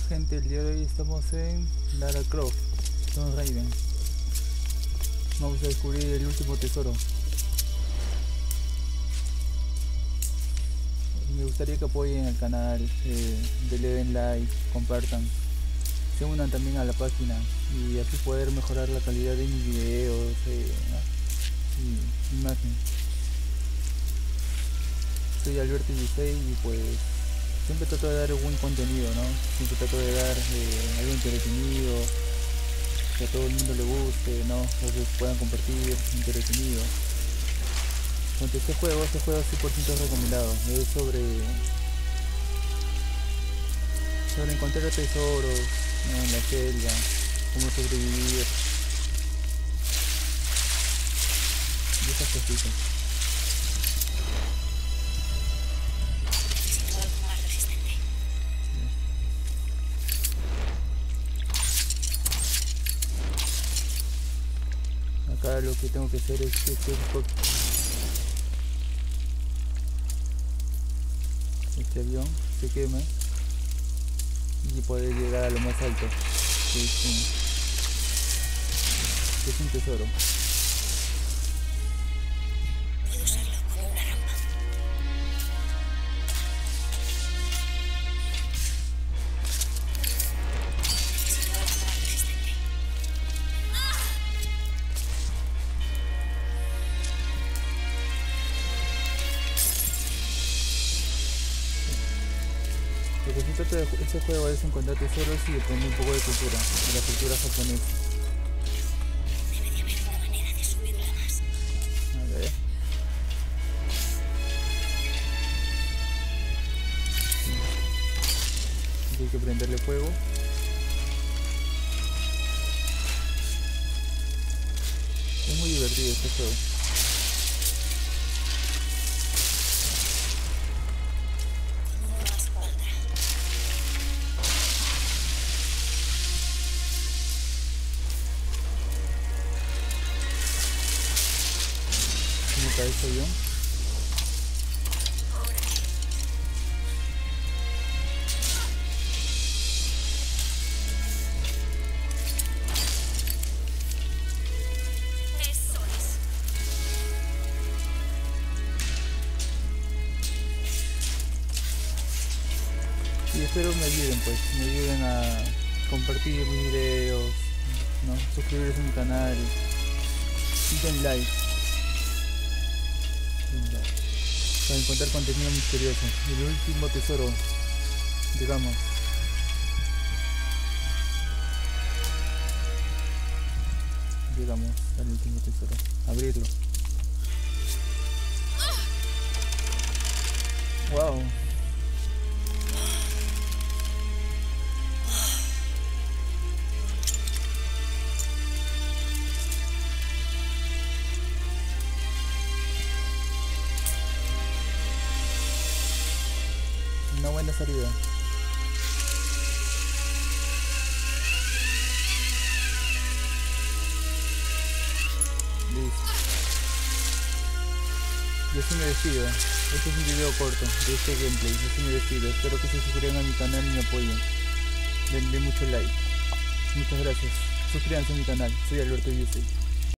gente, el día de hoy estamos en Lara Croft, Tomb Raider. Vamos a descubrir el último tesoro. Me gustaría que apoyen al canal, le den like, compartan, se unan también a la página y así poder mejorar la calidad de mis videos y imagen. Soy Alberto 16 y pues siempre trato de dar buen contenido, ¿no? Siempre trato de dar algo entretenido, que a todo el mundo le guste, ¿no? Que puedan compartir, entretenido. Cuanto a este juego es 100% recomendado. Es sobre encontrar tesoros, ¿no? En la selva, cómo sobrevivir y esas cositas. Acá lo que tengo que hacer es que este avión se queme y poder llegar a lo más alto, que es un tesoro. Puedo usarlo como una rampa. Necesito algo más resistente. Lo que se trata de este juego es encontrar tesoros y aprender un poco de cultura, de la cultura japonesa. Debe de haber una manera de subirla más. A ver. Hay que prenderle fuego. Es muy divertido este juego. Con uno más valdrá. ¿Cómo cae este avión? Eso es. Y espero me ayuden, pues, me ayuden a compartir mis videos, ¿no? Suscribirse a mi canal y den like. Para encontrar contenido misterioso. El último tesoro, digamos. Llegamos al último tesoro. Abrirlo. Wow. Una buena salida. Listo. Y así me despido. Este es un video corto de este gameplay. Así me despido. Espero que se suscriban a mi canal y me apoyen. Denle mucho like. Muchas gracias. Suscríbanse a mi canal. Soy Alberto 16.